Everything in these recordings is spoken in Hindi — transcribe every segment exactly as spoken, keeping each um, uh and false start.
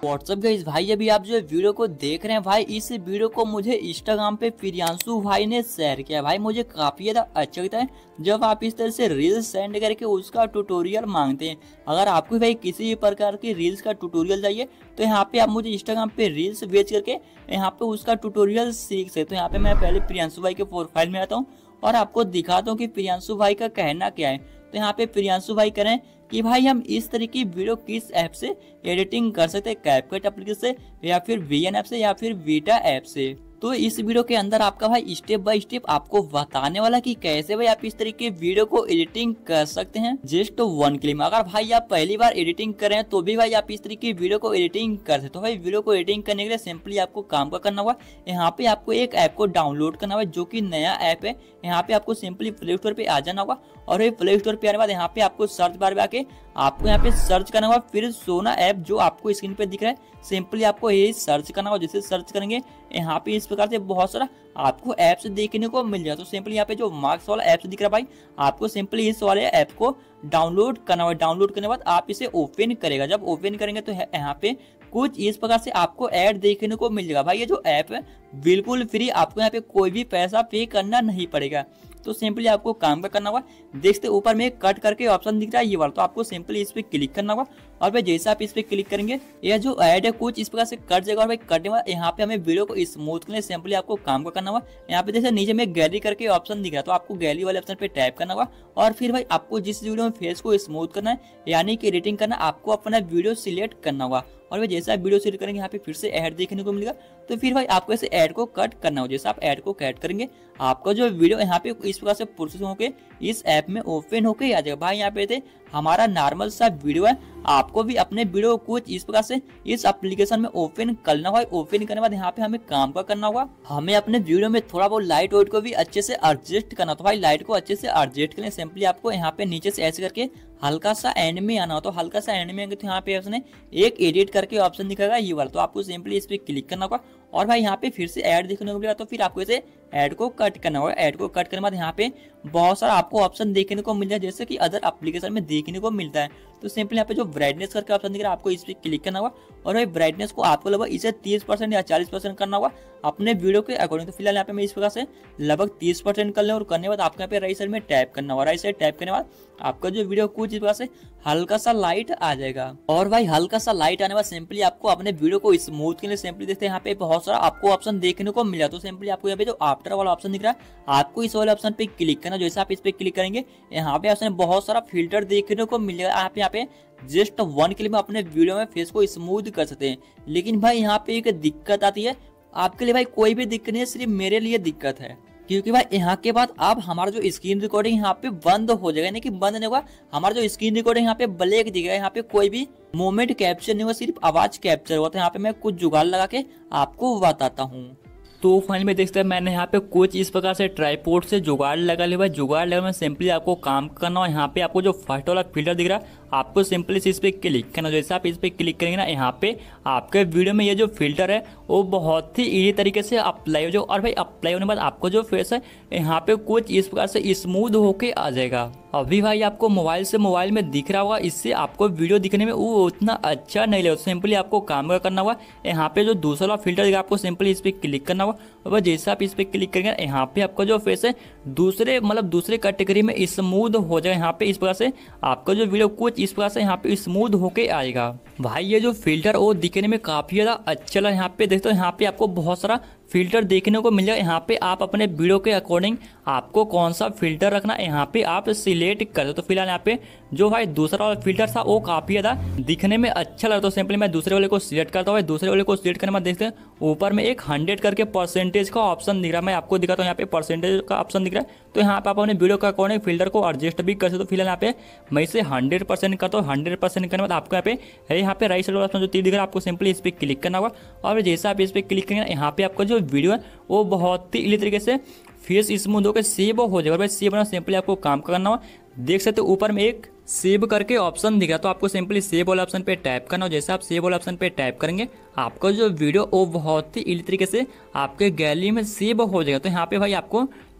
व्हाट्सअप गाइस भाई, अभी आप जो वीडियो को देख रहे हैं भाई, इस वीडियो को मुझे इंस्टाग्राम पे प्रियांशु भाई ने शेयर किया। भाई मुझे काफी ज्यादा अच्छा लगता है जब आप इस तरह से रील्स सेंड करके उसका ट्यूटोरियल मांगते हैं। अगर आपको भाई किसी भी प्रकार की रील्स का ट्यूटोरियल चाहिए तो यहाँ पे आप मुझे इंस्टाग्राम पे रील्स भेज करके यहाँ पे उसका ट्यूटोरियल सीख सकते। तो यहाँ पे मैं पहले प्रियांशु भाई के प्रोफाइल में आता हूँ और आपको दिखाता हूँ कि प्रियांशु भाई का कहना क्या है। तो यहाँ पे प्रियांशु भाई करें कि भाई हम इस तरह की वीडियो किस ऐप से एडिटिंग कर सकते हैं, कैपकट एप्लीकेशन से या फिर वीएन ऐप से या फिर वीटा ऐप से। तो इस वीडियो के अंदर आपका भाई स्टेप बाय स्टेप आपको बताने वाला कि कैसे भाई आप इस तरीके वीडियो को एडिटिंग कर सकते हैं जस्ट वन क्लिक में। अगर भाई आप पहली बार एडिटिंग कर रहे हैं तो भी भाई आप इस तरीके की वीडियो को एडिटिंग कर सकते हो। भाई वीडियो को एडिटिंग करने के लिए सिंपली आपको काम का करना होगा, यहाँ पे आपको एक ऐप को डाउनलोड करना होगा जो कि नया ऐप है। यहाँ पे आपको सिंपली प्ले स्टोर पे आ जाना होगा और ये प्ले स्टोर पे आने के बाद यहाँ पे आपको सर्च बार में आके आपको यहाँ पे सर्च करना होगा, फिर सोना ऐप जो आपको स्क्रीन पे दिख रहा है सिंपली आपको ये सर्च करना होगा। जैसे सर्च करेंगे यहाँ पे इस प्रकार से बहुत सारा आपको ऐप्स देखने को मिल जाए। तो सिंपली यहाँ पे जो मार्क्स वाला ऐप्स दिख रहा है भाई, आपको सिंपली इस वाले ऐप को डाउनलोड करना होगा। डाउनलोड करने के बाद आप इसे ओपन करेगा, जब ओपन करेंगे तो यहाँ पे कुछ इस प्रकार से आपको ऐड देखने को मिल जाएगा। भाई ये जो ऐप है बिल्कुल फ्री, आपको यहाँ पे कोई भी पैसा पे करना नहीं पड़ेगा। तो सिंपली आपको काम का करना होगा। देखते ऊपर में कट करके ऑप्शन दिख रहा है ये वाला, तो आपको सिंपली इस पे क्लिक करना होगा और भाई जैसे आप इस पे क्लिक करेंगे यह जो ऐड है कुछ इस प्रकार से कट जाएगा। और भाई कटने के बाद यहाँ पे हमें वीडियो को स्मूथ करने सिंपली आपको काम का करना होगा। यहाँ पे जैसे नीचे में गैलरी करके ऑप्शन दिख रहा है तो आपको गैलरी वाले ऑप्शन पे टैप करना होगा और फिर भाई आपको जिस वीडियो में फेस को स्मूथ करना है यानी कि एडिटिंग करना, आपको अपना वीडियो सिलेक्ट करना होगा। और भाई जैसे आप वीडियो सिलेक्ट करेंगे यहाँ पे फिर से ऐड देखने को मिलेगा, तो फिर भाई आपको ऐसे ऐड को कट करना हो। जैसे आप ऐड को कट करेंगे आपका जो वीडियो यहाँ पे इस प्रकार से प्रोसेस होके इस ऐप में ओपन होके आ जाएगा। भाई यहाँ पे थे हमारा नॉर्मल सा वीडियो है, आपको भी अपने वीडियो को कुछ इस प्रकार से इस एप्लीकेशन में ओपन करना होगा। ओपन करने के बाद यहाँ पे हमें काम का करना होगा, हमें अपने वीडियो में थोड़ा बहुत लाइट वाइट को भी अच्छे से एडजस्ट करना। तो भाई लाइट को अच्छे से एडजस्ट करने सिंपली आपको यहाँ पे नीचे से ऐसे करके हल्का सा एंड में आना हो। तो हल्का सा एंड में आएंगे तो यहाँ पे उसने एक एडिट करके ऑप्शन दिखाएगा ये वाला, तो आपको सिंपली इस पे क्लिक करना होगा और भाई यहाँ पे फिर से ऐड देखने को मिलेगा। तो फिर आपको इसे ऐड को कट करना होगा। ऐड को कट करने के बाद यहाँ पे बहुत सारा आपको ऑप्शन देखने को मिल जाए जैसे कि अदर एप्लीकेशन में देखने को मिलता है। तो सिंपली यहाँ पे जो ब्राइटनेस करके ऑप्शन दिख रहा है आपको इस पे क्लिक करना होगा और भाई ब्राइटनेस को आपको लगभग इसे तीस परसेंट या चालीस परसेंट करना होगा अपने वीडियो के अकॉर्डिंग। तो फिलहाल यहाँ पे मैं इस प्रकार से लगभग तीस परसेंट कर लें और करने के बाद आपको यहाँ पे राइट साइड में टैप करना होगा। राइट साइड टैप करने के बाद आपका जो वीडियो कुछ इस प्रकार से हल्का सा लाइट आ जाएगा। और भाई हल्का सा लाइट आने के बाद सिंपली आपको अपने वीडियो को स्मूथ के लिए सिंपली देखते हैं यहाँ पे बहुत सारा आपको ऑप्शन देखने को मिला। तो सिंपली आपको यहाँ पे जो आफ्टर वाला ऑप्शन दिख रहा है आपको इस वाले ऑप्शन पे क्लिक करना। जैसे आप इस पे क्लिक करेंगे यहाँ पे ऑप्शन बहुत सारा फिल्टर देखने को मिल जाएगा। आप यहाँ पे जस्ट वन क्लिक में अपने वीडियो में फेस को स्मूथ कर सकते हैं। लेकिन भाई यहाँ पे एक दिक्कत आती है, आपके लिए भाई कोई भी दिक्कत नहीं है, सिर्फ मेरे लिए दिक्कत है क्योंकि भाई यहाँ के बाद अब हमारा जो स्क्रीन रिकॉर्डिंग यहाँ पे बंद हो जाएगा। यानी कि बंद नहीं होगा, हमारा जो स्क्रीन रिकॉर्डिंग यहाँ पे ब्लैक दिखेगा, यहाँ पे कोई भी मोमेंट कैप्चर नहीं होगा, सिर्फ आवाज कैप्चर होता है। यहाँ पे मैं कुछ जुगाड़ लगा के आपको बताता हूँ। तो फाइनल में देखते हैं मैंने यहाँ पे कुछ इस प्रकार से ट्राइपॉड से जुगाड़ लगा लिया। जुगाड़ लगा में सिंपली आपको काम करना हो। यहाँ पे आपको जो फर्स्ट वाला फिल्टर दिख रहा है आपको सिंपली इस पे क्लिक करना। जैसे आप इस पे क्लिक करेंगे ना यहाँ पे आपके वीडियो में ये जो फिल्टर है वो बहुत ही इजी तरीके से अप्लाई हो जाए। और भाई अप्लाई होने के बाद आपको जो फेस है यहाँ पे कुछ इस प्रकार से स्मूथ होके आ जाएगा। अभी भाई आपको मोबाइल से मोबाइल में दिख रहा होगा, इससे आपको वीडियो दिखने में वो उतना अच्छा नहीं लगेगा। सिंपली आपको काम करना होगा, यहाँ पे जो दूसरा वाला फिल्टर दिखा आपको सिंपली इस पे क्लिक करना होगा और जैसे आप इस पे क्लिक करेंगे यहाँ पे आपका जो फेस है दूसरे मतलब दूसरे कैटेगरी में स्मूथ हो जाएगा। यहाँ पे इस प्रकार से आपका जो वीडियो कुछ इस प्रकार से यहाँ पे स्मूथ होके आएगा। भाई ये जो फिल्टर वो दिखने में काफी ज्यादा अच्छा लगा। यहाँ पे देखते हो यहाँ पे आपको बहुत सारा फिल्टर देखने को मिल जाएगा। यहाँ पे आप अपने वीडियो के अकॉर्डिंग आपको कौन सा फिल्टर रखना यहाँ पे आप सिलेक्ट कर दो। तो फिलहाल यहाँ पे जो भाई दूसरा वाला फिल्टर था वो काफी ज्यादा दिखने में अच्छा लगा, तो सिंपली मैं दूसरे वाले को सिलेक्ट करता हूँ। दूसरे वाले को सिलेक्ट करने में देखते हैं ऊपर में एक हंड्रेड करके परसेंटेज का ऑप्शन दिख रहा है। मैं आपको दिखाता हूँ यहाँ पे परसेंटेज का ऑप्शन दिख रहा है, तो यहाँ पे आप अपने वीडियो के अकॉर्डिंग फिल्टर को एडजस्ट भी कर सकते हो। फिलहाल यहाँ पे मैं इसे हंड्रेड परसेंट करता हूँ। हंड्रेड परसेंट करने के बाद आपको यहाँ पे यहाँ पे राइट साइड वाला ऑप्शन जो तीर दिख रहा है आपको सिंपली इस पर क्लिक करना होगा और जैसे आप इस पर क्लिक करेंगे यहाँ पे आपका जो वीडियो है वो बहुत ही इजी तरीके से फेस स्मूथ होकर सेव हो जाएगा। भाई सेव होना सिंपली आपको काम करना होगा। देख सकते हो ऊपर में एक सेव करके ऑप्शन दिख रहा है, तो आपको सिंपली सेव वाला ऑप्शन पे टैप करना हो। जैसे आप सेव वाला ऑप्शन पे टैप करेंगे आपका जो वीडियो वो बहुत ही इजी तरीके से आपके गैलरी में सेव हो जाएगा। तो यहाँ पे भाई आपको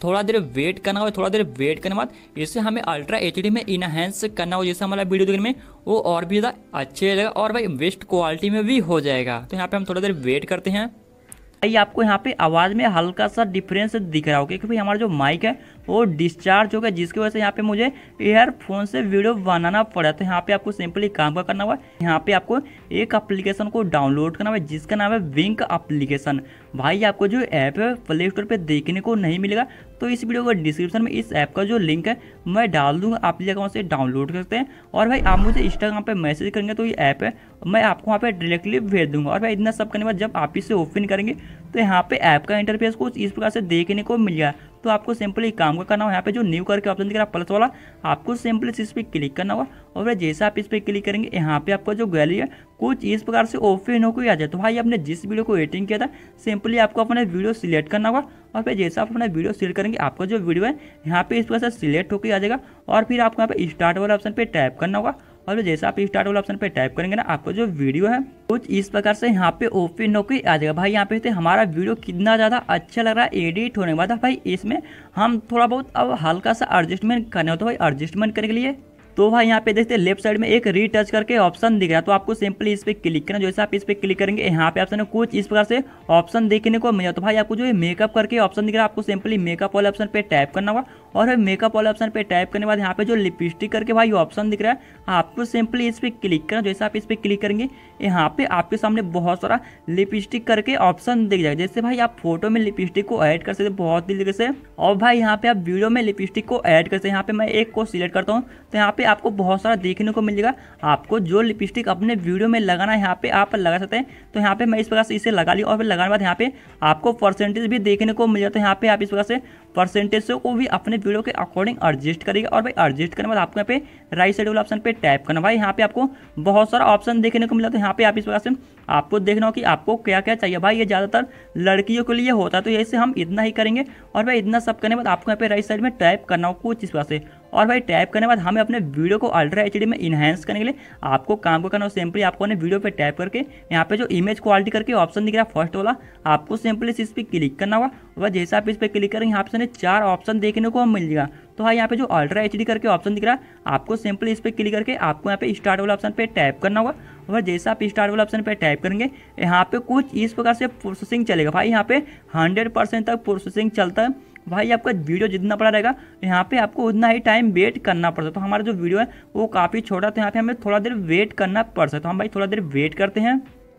थोड़ा देर वेट करना होगा। थोड़ा देर वेट करने के बाद इसे हमें अल्ट्रा एच डी में इनहेंस करना होगा, जिससे हमारा वीडियो देखने में वो और भी ज़्यादा अच्छे लगेगा और भाई बेस्ट क्वालिटी में भी हो जाएगा। तो यहाँ पे हम थोड़ा देर वेट करते हैं। भाई आपको यहाँ पे आवाज़ में हल्का सा डिफरेंस दिख रहा होगा, क्योंकि भाई हमारा जो माइक है वो डिस्चार्ज हो गया, जिसकी वजह से यहाँ पे मुझे ईयरफोन से वीडियो बनाना पड़ा। तो यहाँ पे आपको सिंपली काम का करना हुआ, यहाँ पे आपको एक एप्लीकेशन को डाउनलोड करना हुआ जिसका नाम है विंक एप्लीकेशन। भाई आपको जो ऐप है प्ले स्टोर पे देखने को नहीं मिलेगा, तो इस वीडियो का डिस्क्रिप्शन में इस ऐप का जो लिंक है मैं डाल दूंगा, आप जगह से डाउनलोड कर सकते हैं। और भाई आप मुझे इंस्टाग्राम पे मैसेज करेंगे तो ये ऐप है मैं आपको वहाँ पे डायरेक्टली भेज दूंगा। और भाई इतना सब करने के बाद जब आप इसे ओपन करेंगे तो यहाँ पे ऐप का इंटरफेस कुछ इस प्रकार से देखने को मिल गया। तो आपको सिंपली काम का करना होगा, यहाँ पे जो न्यू करके ऑप्शन दिख रहा है प्लस वाला, आपको सिंपली इस पर क्लिक करना होगा। और भाई जैसे आप इस पर क्लिक करेंगे यहाँ पे आपका जो गैलरी है कुछ इस प्रकार से ओपन होकर आ जाए। तो भाई आपने जिस वीडियो को एडिटिंग किया था सिंपली आपको अपना वीडियो सिलेक्ट करना होगा। और फिर जैसे आप अपना वीडियो सिलेक्ट करेंगे आपका जो वीडियो है यहाँ पे इस प्रकार से सिलेक्ट होकर आ जाएगा। और फिर आपको यहाँ पे स्टार्ट वाला ऑप्शन पे टैप करना होगा। और जैसे आप स्टार्ट वाला ऑप्शन पे टैप करेंगे ना, आपका जो वीडियो है कुछ इस प्रकार से यहाँ पे ओपन होकर आ जाएगा। भाई यहाँ पे हमारा वीडियो कितना ज़्यादा अच्छा लग रहा है एडिट होने के बाद। भाई इसमें हम थोड़ा बहुत अब हल्का सा एडजस्टमेंट करना हो, तो भाई एडजस्टमेंट करने के लिए तो भाई यहाँ पे देखते हैं लेफ्ट साइड में एक रीटच करके ऑप्शन दिख रहा है, तो आपको सिंपली इस पर क्लिक करना। जैसे आप इस पर क्लिक करेंगे यहाँ पे ऑप्शन है कुछ इस प्रकार से ऑप्शन देखने को मिला। तो भाई आपको जो मेकअप करके ऑप्शन दिख रहा है आपको सिंपली मेकअप वाले ऑप्शन पे टैप करना होगा। और मेकअप वाले ऑप्शन पे टैप करने के बाद यहाँ पे जो लिपस्टिक करके भाई ऑप्शन दिख रहा है आपको सिंपली इस पर क्लिक करना। जैसे आप इस पर क्लिक करेंगे यहाँ पे आपके सामने बहुत सारा लिपस्टिक करके ऑप्शन दिख जाएगा। जैसे भाई आप फोटो में लिपस्टिक को ऐड कर सकते हैं बहुत तरीके से, और भाई यहाँ पे आप वीडियो में लिपस्टिक को ऐड कर सकते हैं। यहाँ पे मैं एक को सिलेक्ट करता हूँ तो यहाँ पे आपको बहुत सारा देखने को मिल जाएगा। आपको जो लिपस्टिक अपने वीडियो में लगाना है यहाँ पे आप लगा सकते हैं। तो यहाँ पे मैं इस प्रकार से इसे लगा लिया और फिर लगाने के बाद यहाँ पे आपको परसेंटेज भी देखने को मिल जाता है। यहाँ पे आप इस प्रकार से परसेंटेज को भी अपने वीडियो के अकॉर्डिंग एडजस्ट करेगा। और भाई एडजस्ट करने के बाद आपको यहाँ पे राइट साइड वाला ऑप्शन पे टैप करना। भाई यहाँ पे आपको बहुत सारा ऑप्शन देखने को मिला, तो यहाँ पे आप इस प्रकार से आपको देखना हो कि आपको क्या क्या चाहिए। भाई ये ज़्यादातर लड़कियों के लिए होता है, तो ऐसे हम इतना ही करेंगे। और भाई इतना सब करने के बाद आपको यहाँ पे राइट साइड में टैप करना हो कुछ इस प्रकार से। और भाई टैप करने के बाद हमें अपने वीडियो को अल्ट्रा एच डी में इनहेंस करने के लिए आपको काम को करना हो। सिंपली आपको अपने वीडियो पे टैप करके यहाँ पे जो इमेज क्वालिटी करके ऑप्शन दिख रहा है फर्स्ट वाला, आपको सिंपली इस पर क्लिक करना होगा। और जैसे आप इस पर क्लिक करेंगे यहाँ पे चार ऑप्शन देखने को मिल जाएगा। तो भाई यहाँ पे जो अल्ट्रा एच डी करके ऑप्शन दिख रहा है आपको सिंपली इस पर क्लिक करके आपको यहाँ पे स्टार्ट वाला ऑप्शन पे टैप करना होगा। और जैसे आप स्टार्ट वाला ऑप्शन पे टैप करेंगे यहाँ पे कुछ इस प्रकार से प्रोसेसिंग चलेगा। भाई यहाँ पे हंड्रेड परसेंट तक प्रोसेसिंग चलता है। भाई आपका वीडियो जितना बड़ा रहेगा यहाँ पे आपको उतना ही टाइम वेट करना पड़ता है। तो हमारा जो वीडियो है वो काफ़ी छोटा, तो यहाँ पे हमें थोड़ा देर वेट करना पड़ सकता है। तो हम भाई थोड़ा देर वेट करते हैं।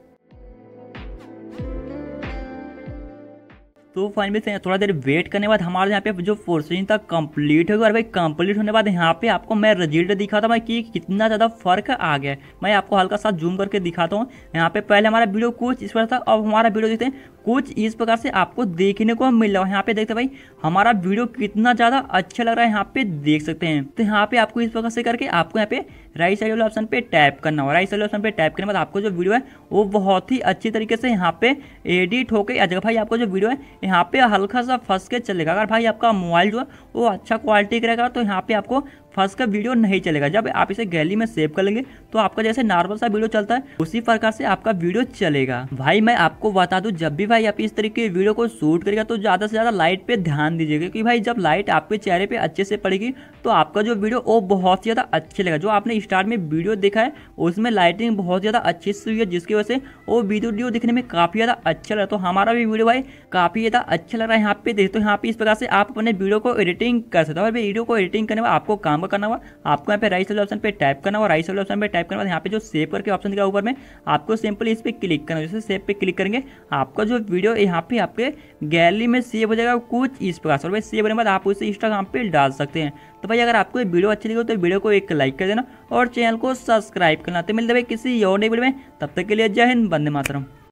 तो फाइनली से थोड़ा देर वेट करने के बाद हमारे यहाँ पे जो प्रोसेसिंग तक कंप्लीट होगा। और भाई कंप्लीट होने के बाद यहाँ पे आपको मैं रिजल्ट दिखाता हूँ भाई कि कितना ज़्यादा फर्क आ गया है। मैं आपको हल्का सा जूम करके दिखाता हूँ। यहाँ पे पहले हमारा वीडियो कुछ इस प्रकार था, अब हमारा वीडियो देखते हैं कुछ इस प्रकार से आपको देखने को मिल रहा है। यहाँ पे देखते हैं भाई हमारा वीडियो कितना ज़्यादा अच्छा लग रहा है, यहाँ पे देख सकते हैं। तो यहाँ पे आपको इस प्रकार से करके आपको यहाँ पे राइट साइड वाले ऑप्शन पे टैप करना होगा। राइट साइड वाले ऑप्शन पे टैप करने के बाद आपको जो वीडियो है वो बहुत ही अच्छी तरीके से यहाँ पे एडिट होकर आ जाएगा। भाई आपको जो वीडियो है यहाँ पे हल्का सा फंस के चलेगा। अगर भाई आपका मोबाइल जो है वो अच्छा क्वालिटी का रहेगा तो यहाँ पे आपको फंस का वीडियो नहीं चलेगा। जब आप इसे गैलरी में सेव कर लेंगे तो आपका जैसे नॉर्मल सा वीडियो चलता है उसी प्रकार से आपका वीडियो चलेगा। भाई मैं आपको बता दूं जब भी भाई आप इस तरीके के वीडियो को शूट करेगा तो ज़्यादा से ज़्यादा लाइट पे ध्यान दीजिएगा, क्योंकि भाई जब लाइट आपके चेहरे पे अच्छे से पड़ेगी तो आपका जो वीडियो वो बहुत ही ज़्यादा अच्छे लगेगा। जो आपने स्टार्ट में वीडियो देखा है उसमें लाइटिंग बहुत ज़्यादा अच्छी से हुई है, जिसकी वजह से वो वीडियो दिखने में काफ़ी ज़्यादा अच्छा लगा। तो हमारा भी वीडियो भाई काफ़ी ज़्यादा अच्छा लग रहा है। यहाँ पे देखते हो यहाँ पे इस प्रकार से आप अपने वीडियो को एडिटिंग कर सकते हो। और वीडियो को एडिटिंग करने में आपको काम करना हुआ, आपको यहाँ पे राइट साइड ऑप्शन पे टैप करना होगा। राइट साइड ऑप्शन पे टैप करने बाद यहाँ पे जो सेव करके ऑप्शन दिखा ऊपर में आपको सिंपली इस पे क्लिक करना है। जैसे सेव पे क्लिक करेंगे आपका जो वीडियो यहाँ पे आपके गैलरी में सेव हो जाएगा कुछ इस प्रकार से। और भाई सेव होने के बाद आप उसे इंस्टाग्राम पे डाल सकते हैं। तो भाई अगर आपको ये वीडियो अच्छी लगी तो वीडियो को एक लाइक कर देना और चैनल को सब्सक्राइब करना। तो मिलते हैं किसी और नई वीडियो में, तब तक के लिए जय हिंद, वंदे मातरम।